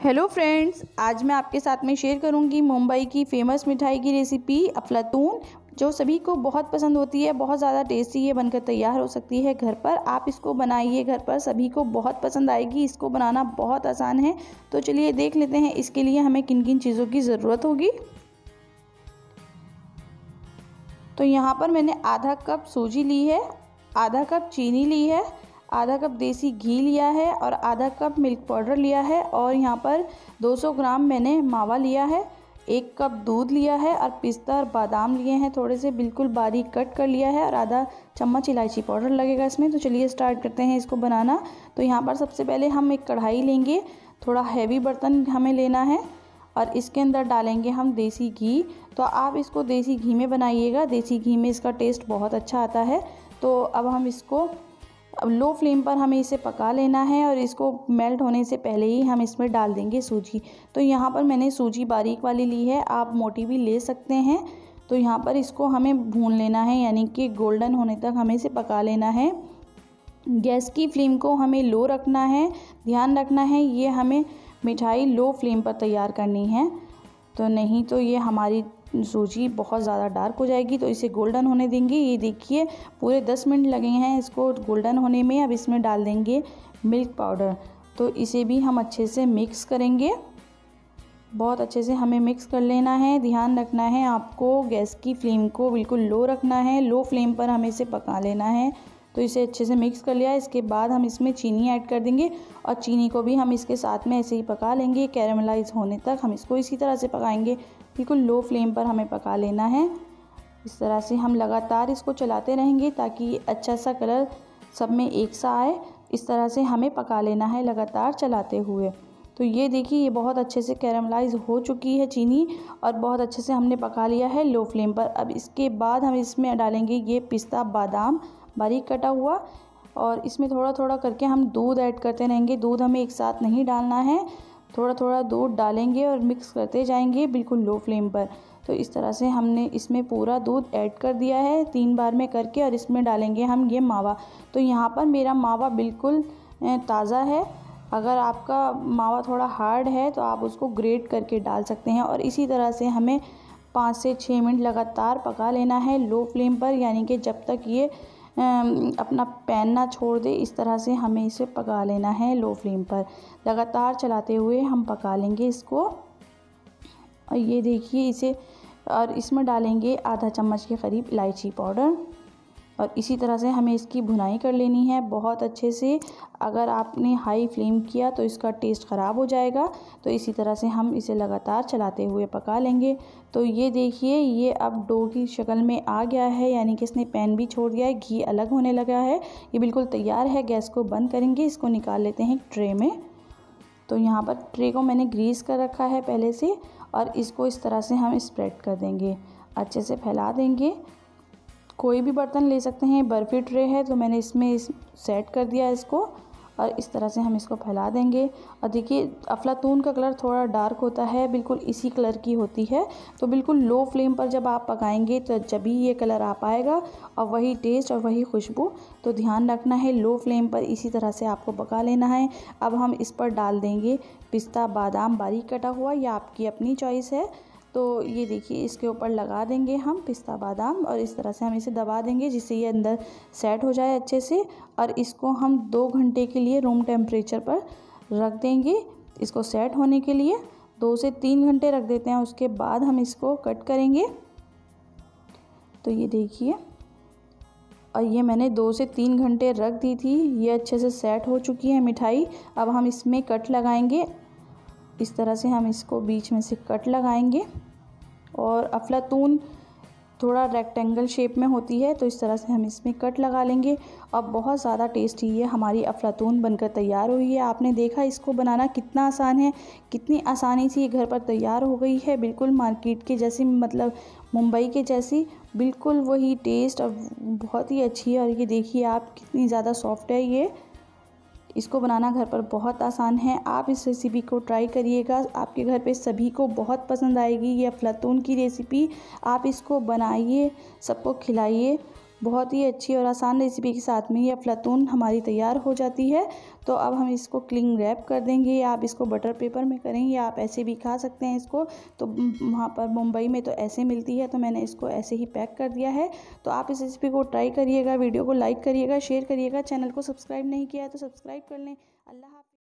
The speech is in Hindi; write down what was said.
हेलो फ्रेंड्स, आज मैं आपके साथ में शेयर करूंगी मुंबई की फ़ेमस मिठाई की रेसिपी अफलातून, जो सभी को बहुत पसंद होती है। बहुत ज़्यादा टेस्टी ये बनकर तैयार हो सकती है घर पर। आप इसको बनाइए घर पर, सभी को बहुत पसंद आएगी। इसको बनाना बहुत आसान है। तो चलिए देख लेते हैं इसके लिए हमें किन किन चीज़ों की ज़रूरत होगी। तो यहाँ पर मैंने आधा कप सूजी ली है, आधा कप चीनी ली है, आधा कप देसी घी लिया है और आधा कप मिल्क पाउडर लिया है। और यहाँ पर 200 ग्राम मैंने मावा लिया है, 1 कप दूध लिया है और पिस्ता और बादाम लिए हैं, थोड़े से बिल्कुल बारीक कट कर लिया है और आधा चम्मच इलायची पाउडर लगेगा इसमें। तो चलिए स्टार्ट करते हैं इसको बनाना। तो यहाँ पर सबसे पहले हम एक कढ़ाई लेंगे, थोड़ा हैवी बर्तन हमें लेना है और इसके अंदर डालेंगे हम देसी घी। तो आप इसको देसी घी में बनाइएगा, देसी घी में इसका टेस्ट बहुत अच्छा आता है। तो अब हम इसको लो फ्लेम पर हमें इसे पका लेना है और इसको मेल्ट होने से पहले ही हम इसमें डाल देंगे सूजी। तो यहाँ पर मैंने सूजी बारीक वाली ली है, आप मोटी भी ले सकते हैं। तो यहाँ पर इसको हमें भून लेना है, यानी कि गोल्डन होने तक हमें इसे पका लेना है। गैस की फ्लेम को हमें लो रखना है, ध्यान रखना है ये हमें मिठाई लो फ्लेम पर तैयार करनी है। तो नहीं तो ये हमारी सूजी बहुत ज़्यादा डार्क हो जाएगी। तो इसे गोल्डन होने देंगे। ये देखिए पूरे 10 मिनट लगे हैं इसको गोल्डन होने में। अब इसमें डाल देंगे मिल्क पाउडर। तो इसे भी हम अच्छे से मिक्स करेंगे, बहुत अच्छे से हमें मिक्स कर लेना है। ध्यान रखना है आपको गैस की फ्लेम को बिल्कुल लो रखना है, लो फ्लेम पर हमें इसे पका लेना है। तो इसे अच्छे से मिक्स कर लिया। इसके बाद हम इसमें चीनी ऐड कर देंगे और चीनी को भी हम इसके साथ में ऐसे ही पका लेंगे, कैरेमलाइज होने तक हम इसको इसी तरह से पकाएंगे। बिल्कुल लो फ्लेम पर हमें पका लेना है। इस तरह से हम लगातार इसको चलाते रहेंगे ताकि अच्छा सा कलर सब में एक सा आए। इस तरह से हमें पका लेना है लगातार चलाते हुए। तो ये देखिए ये बहुत अच्छे से कैरेमलाइज हो चुकी है चीनी और बहुत अच्छे से हमने पका लिया है लो फ्लेम पर। अब इसके बाद हम इसमें डालेंगे ये पिस्ता बादाम बारीक कटा हुआ और इसमें थोड़ा थोड़ा करके हम दूध ऐड करते रहेंगे। दूध हमें एक साथ नहीं डालना है, थोड़ा थोड़ा दूध डालेंगे और मिक्स करते जाएंगे बिल्कुल लो फ्लेम पर। तो इस तरह से हमने इसमें पूरा दूध ऐड कर दिया है 3 बार में करके और इसमें डालेंगे हम ये मावा। तो यहाँ पर मेरा मावा बिल्कुल ताज़ा है। अगर आपका मावा थोड़ा हार्ड है तो आप उसको ग्रेट करके डाल सकते हैं। और इसी तरह से हमें 5 से 6 मिनट लगातार पका लेना है लो फ्लेम पर, यानी कि जब तक ये अपना पैन ना छोड़ दे। इस तरह से हमें इसे पका लेना है लो फ्लेम पर, लगातार चलाते हुए हम पका लेंगे इसको। और ये देखिए इसे, और इसमें डालेंगे आधा चम्मच के करीब इलायची पाउडर और इसी तरह से हमें इसकी भुनाई कर लेनी है बहुत अच्छे से। अगर आपने हाई फ्लेम किया तो इसका टेस्ट ख़राब हो जाएगा। तो इसी तरह से हम इसे लगातार चलाते हुए पका लेंगे। तो ये देखिए ये अब डो की शक्ल में आ गया है, यानी कि इसने पैन भी छोड़ दिया है, घी अलग होने लगा है। ये बिल्कुल तैयार है। गैस को बंद करेंगे, इसको निकाल लेते हैं ट्रे में। तो यहाँ पर ट्रे को मैंने ग्रीस कर रखा है पहले से और इसको इस तरह से हम स्प्रेड कर देंगे, अच्छे से फैला देंगे। कोई भी बर्तन ले सकते हैं, बर्फ़ी ट्रे है तो मैंने इसमें सेट कर दिया इसको और इस तरह से हम इसको फैला देंगे। और देखिए अफलातून का कलर थोड़ा डार्क होता है, बिल्कुल इसी कलर की होती है। तो बिल्कुल लो फ्लेम पर जब आप पकाएंगे तो जब ही ये कलर आ पाएगा और वही टेस्ट और वही खुशबू। तो ध्यान रखना है लो फ्लेम पर इसी तरह से आपको पका लेना है। अब हम इस पर डाल देंगे पिस्ता बादाम बारीक कटा हुआ, या आपकी अपनी चॉइस है। तो ये देखिए इसके ऊपर लगा देंगे हम पिस्ता बादाम और इस तरह से हम इसे दबा देंगे जिससे ये अंदर सेट हो जाए अच्छे से। और इसको हम 2 घंटे के लिए रूम टेम्परेचर पर रख देंगे इसको सेट होने के लिए। 2 से 3 घंटे रख देते हैं, उसके बाद हम इसको कट करेंगे। तो ये देखिए, और ये मैंने 2 से 3 घंटे रख दी थी, ये अच्छे से सेट हो चुकी है मिठाई। अब हम इसमें कट लगाएंगे, इस तरह से हम इसको बीच में से कट लगाएंगे। और अफलातून थोड़ा रेक्टेंगल शेप में होती है तो इस तरह से हम इसमें कट लगा लेंगे। अब बहुत ज़्यादा टेस्टी ये हमारी अफलातून बनकर तैयार हुई है। आपने देखा इसको बनाना कितना आसान है, कितनी आसानी से ये घर पर तैयार हो गई है। बिल्कुल मार्केट के जैसी, मतलब मुंबई के जैसी बिल्कुल वही टेस्ट और बहुत ही अच्छी है। और ये देखिए आप कितनी ज़्यादा सॉफ्ट है ये। इसको बनाना घर पर बहुत आसान है। आप इस रेसिपी को ट्राई करिएगा, आपके घर पे सभी को बहुत पसंद आएगी ये अफलातून की रेसिपी। आप इसको बनाइए, सबको खिलाइए, बहुत ही अच्छी और आसान रेसिपी के साथ में ये अफलातून हमारी तैयार हो जाती है। तो अब हम इसको क्लिंग रैप कर देंगे, या आप इसको बटर पेपर में करें या आप ऐसे भी खा सकते हैं इसको। तो वहाँ पर मुंबई में तो ऐसे मिलती है, तो मैंने इसको ऐसे ही पैक कर दिया है। तो आप इस रेसिपी को ट्राई करिएगा, वीडियो को लाइक करिएगा, शेयर करिएगा, चैनल को सब्सक्राइब नहीं किया है तो सब्सक्राइब कर लें। अल्लाह हाफ़िज़।